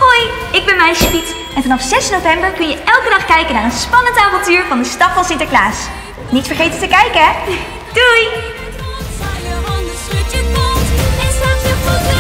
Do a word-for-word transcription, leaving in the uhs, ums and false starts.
Hoi, ik ben meisje Piet en vanaf zes november kun je elke dag kijken naar een spannend avontuur van de stad van Sinterklaas. Niet vergeten te kijken, hè? Doei!